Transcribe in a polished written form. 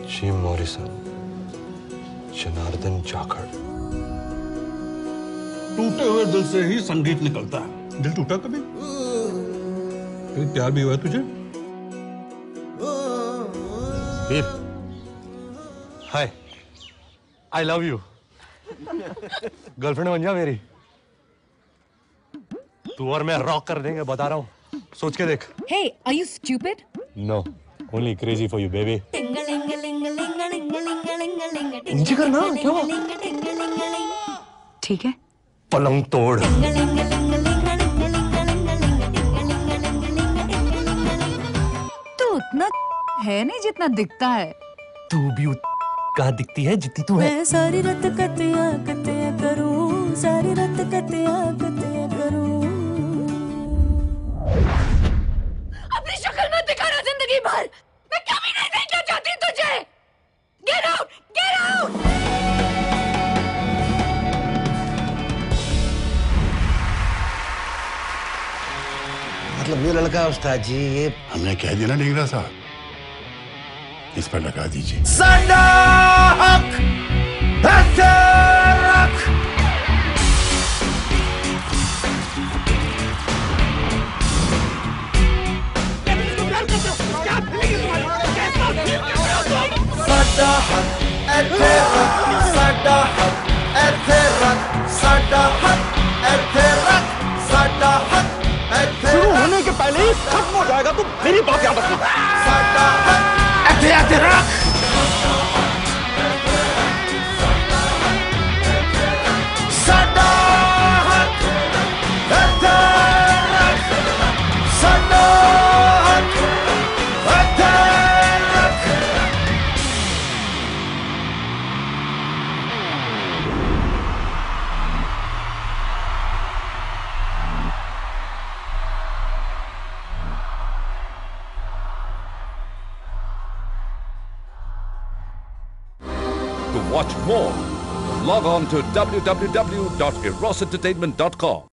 Jim Morrison, Janardan Jakhar. टूटे हुए दिल से ही संगीत निकलता है। दिल टूटा कभी? कभी प्यार भी हुआ है तुझे? Veer, hi, I love you. Girlfriend बन जा मेरी। तू और मैं रॉक कर देंगे, बता रहा हूँ। सोच के देख। Hey, are you stupid? No, only crazy for you, baby. नीचे करना, क्या हुआ? ठीक है। पलंग तोड़। तू उतना है नहीं जितना दिखता है। तू भी कहाँ दिखती है जितनी तू है। मैं सारी रात कतिया कतिया करूं, सारी रात कतिया कतिया करूं। अपनी शक्ल मत दिखाना जिंदगी भर। मैं कभी नहीं देखना चाहती तुझे। Get out! Get out! मतलब ये लड़का उस्ताद जी, ये हमने कह दिया ना डिंगरा साहब, इस पर लगा दीजिए। साडा हक है रख। साडा हक ऐथे रख, साडा हक ऐथे रख, साडा हक ऐथे रख, साडा हक ऐथे। शुरू होने के पहले ही खत्म हो जाएगा, तुम मेरी बात याद रखना। साडा हक ऐथे ऐथे रख। साडा हक ऐथे रख, साडा हक ऐथे रख। To watch more, log on to www.erosentertainment.com.